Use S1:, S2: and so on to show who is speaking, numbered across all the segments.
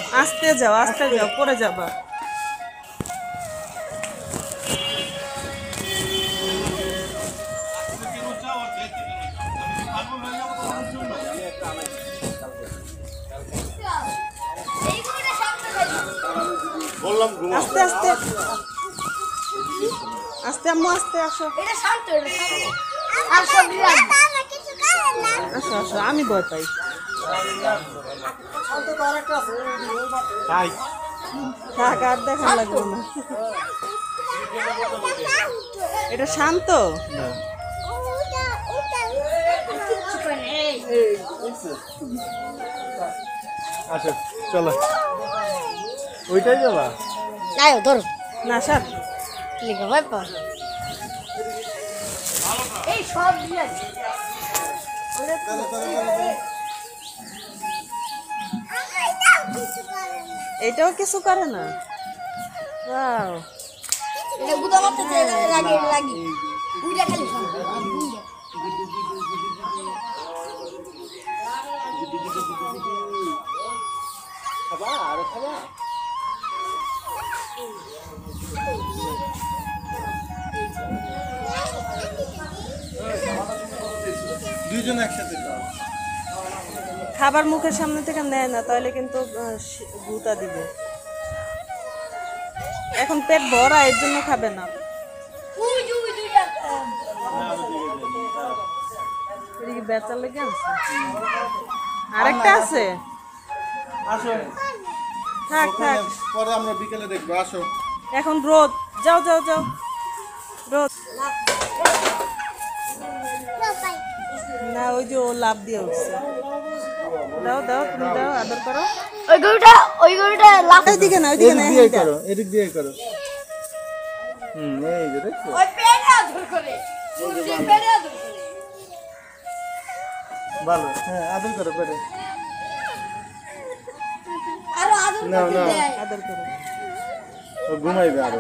S1: আস্তে যাও পড়ে যাবা। আস্তে আস্তে আস্তে আম্মু আস্তে আসো। আসো আসো, আমি ভয় পাই। থাক, আর দেখা লাগবে না। এটা শান্ত।
S2: আচ্ছা চলো, ওইটাই যাবা
S3: ধরো
S1: না স্যার,
S3: এই সব
S1: এটাও কিছু করে না। ওয়াও,
S2: দুইজন একসাথে
S1: খাবার মুখের সামনে থেকে নেয় না, তাহলে কিন্তু গুতা দিবে। এখন পেট ভরা, এর জন্য খাবে না। বেচার লেগে আছে, আরেকটা আছে।
S2: আসো,
S1: থাক থাক,
S2: পরে আমরা বিকেলে দেখবো। আসো,
S1: এখন রোদ, যাও যাও যাও, রোদ না, ওই যে ও লাভ দিয়ে উঠছে। দাও দাও, তুমি দাও, আদর করো।
S3: ওই গরুটা লাফ
S1: ওইদিকে না, ওইদিকে না,
S2: এদিক দিয়ে করো, এদিক দিয়ে করো। এই যে দেখছো,
S3: ওই পেটে আদর করে পেটে আদর করে
S2: ভালো। হ্যাঁ, আদর করো পেটে।
S3: আরো আদর
S2: না
S3: করতে
S2: না,
S3: দেয়
S1: আদর করো।
S2: ও ঘুমাইবে আরো।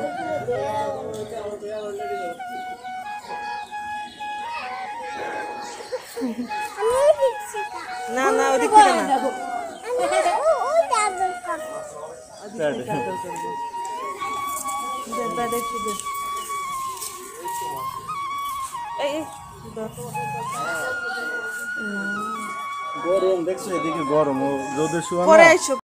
S1: না না, ওদিক থেকে না,
S2: পেটে। গরম দেখছো, এদিকে গরম, ও রোদে শোয়া
S1: পরে
S2: না।
S1: আইসো।